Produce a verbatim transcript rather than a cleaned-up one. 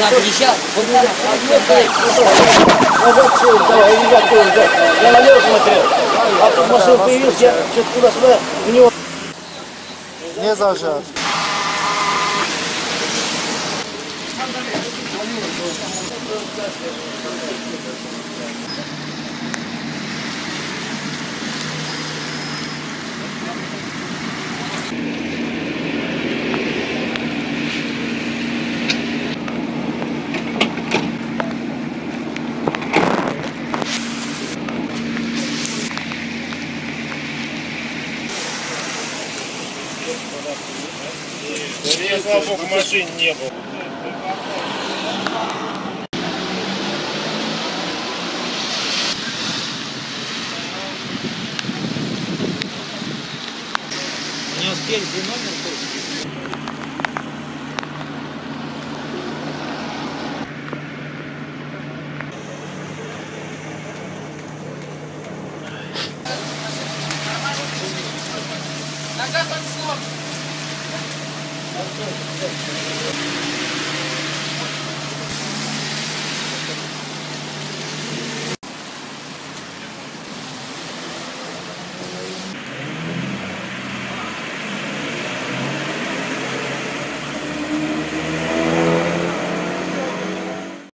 Она приезжала. Я налево смотрел, а тут машина появилась, я что-то туда-сюда, у него... Не зажат. Я, слава богу, машин не было. Не успели, ты номер точно. Нога под слом.